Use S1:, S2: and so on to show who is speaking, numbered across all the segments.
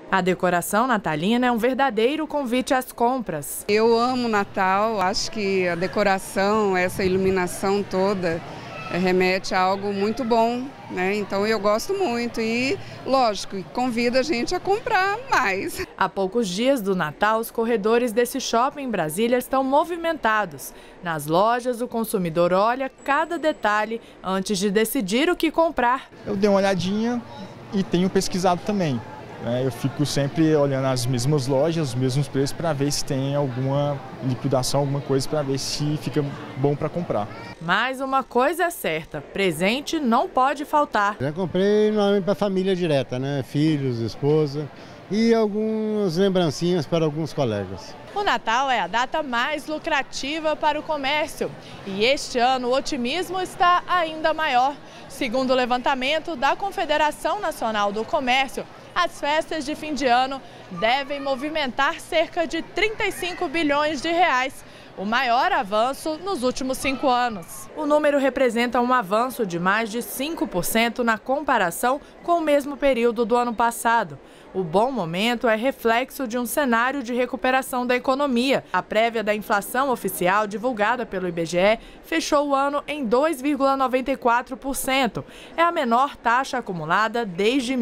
S1: A decoração natalina é um verdadeiro convite às compras.
S2: Eu amo Natal, acho que a decoração, essa iluminação toda remete a algo muito bom, né? Então eu gosto muito e, lógico, convida a gente a comprar mais.
S1: Há poucos dias do Natal, os corredores desse shopping em Brasília estão movimentados. Nas lojas, o consumidor olha cada detalhe antes de decidir o que comprar.
S3: Eu dei uma olhadinha e tenho pesquisado também. Eu fico sempre olhando as mesmas lojas, os mesmos preços, para ver se tem alguma liquidação, alguma coisa, para ver se fica bom para comprar.
S1: Mas uma coisa é certa, presente não pode faltar.
S4: Já comprei normalmente para a família direta, né? Filhos, esposa e algumas lembrancinhas para alguns colegas.
S1: O Natal é a data mais lucrativa para o comércio e este ano o otimismo está ainda maior. Segundo o levantamento da Confederação Nacional do Comércio, as festas de fim de ano devem movimentar cerca de 35 bilhões de reais, o maior avanço nos últimos 5 anos. O número representa um avanço de mais de 5% na comparação com o mesmo período do ano passado. O bom momento é reflexo de um cenário de recuperação da economia. A prévia da inflação oficial divulgada pelo IBGE fechou o ano em 2,94%. É a menor taxa acumulada desde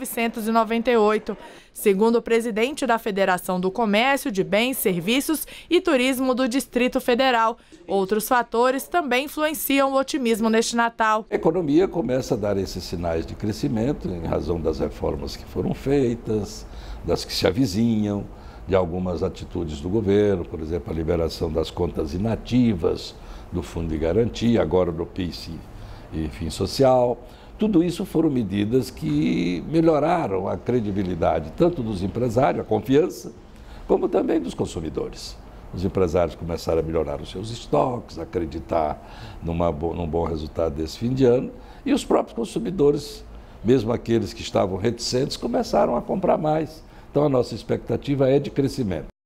S1: 1998. Segundo o presidente da Federação do Comércio de Bens, Serviços e Turismo do Distrito Federal, outros fatores também influenciam o otimismo neste Natal.
S5: A economia começa a dar esses sinais de crescimento em razão das reformas que foram feitas, das que se avizinham, de algumas atitudes do governo, por exemplo, a liberação das contas inativas, do Fundo de Garantia, agora do PIS e Fim Social. Tudo isso foram medidas que melhoraram a credibilidade tanto dos empresários, a confiança, como também dos consumidores. Os empresários começaram a melhorar os seus estoques, a acreditar num bom resultado desse fim de ano, e os próprios consumidores, mesmo aqueles que estavam reticentes, começaram a comprar mais. Então a nossa expectativa é de crescimento.